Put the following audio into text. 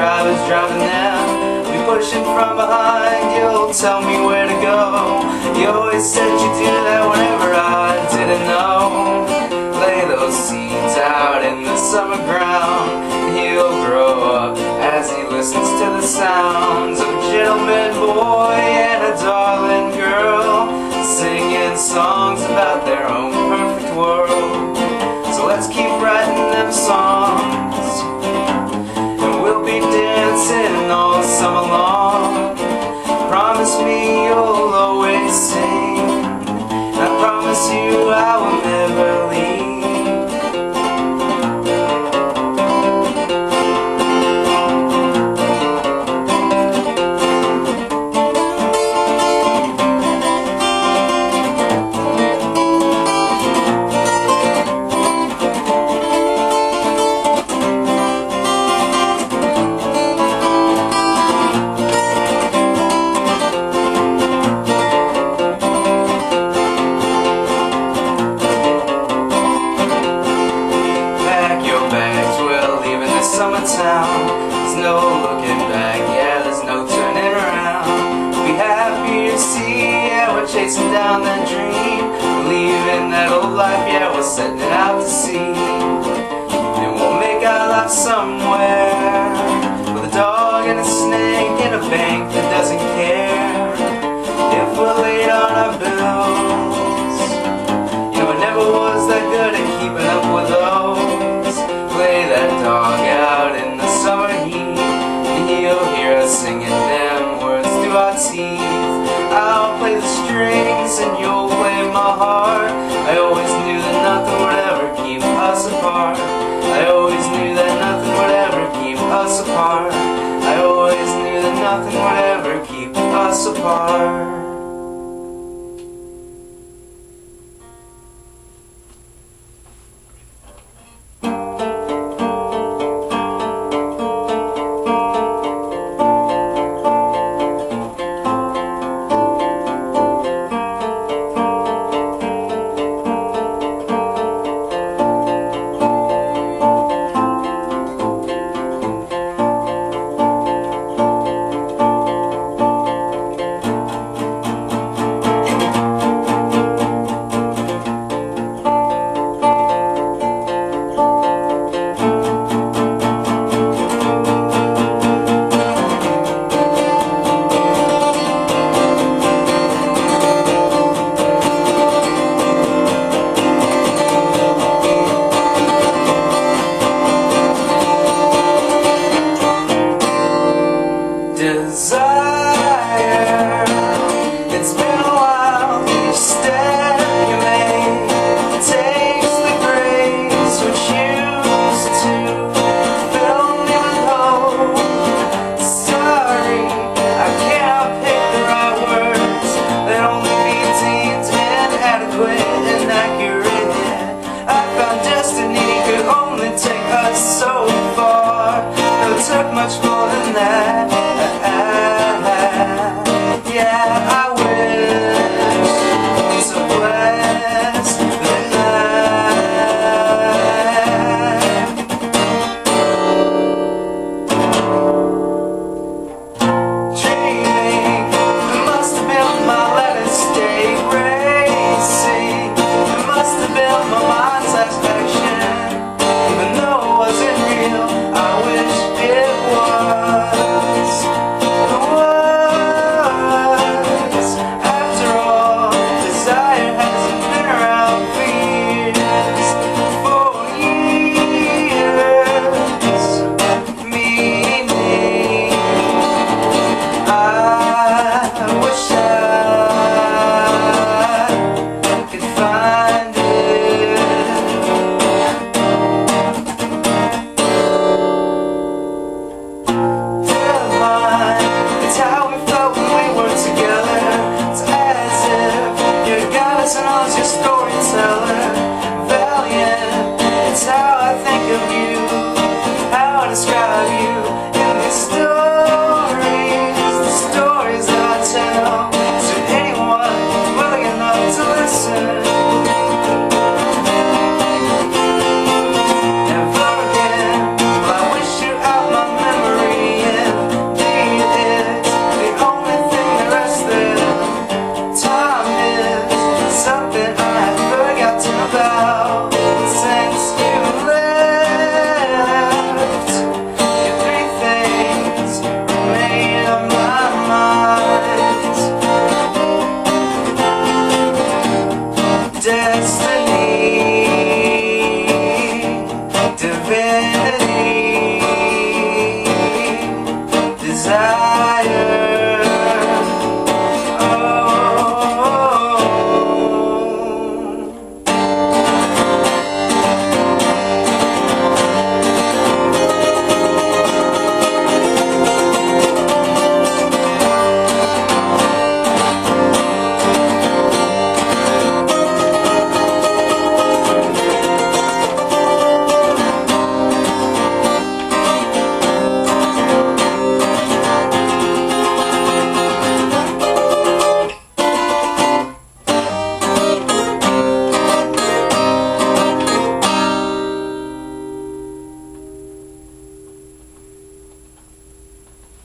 I was driving them. We pushing from behind, you'll tell me where to go. You always said you'd do that whenever I didn't know. Lay those seeds out in the summer ground, and he'll grow up as he listens to the sounds of a gentleman boy and a darling girl, singing songs about their own perfect world. So let's keep writing them songs, and we'll be dancing all summer long. Promise me you'll always sing, and I promise you I will never leave. Summertown, there's no looking back, yeah, there's no turning around. We'll be happy to see, yeah, we're chasing down that dream. We're leaving that old life, yeah, we're setting it out to sea. And we'll make our life somewhere, with a dog and a snake and a bank that doesn't care if we're late on our bills. You know, I never was that good at keeping up with those. Play that dog out in the summer heat, and you'll hear us singing them words through our teeth. I'll play the strings and you'll play my heart. I always knew that nothing would ever keep us apart. I always knew that nothing would ever keep us apart. I always knew that nothing would ever keep us apart.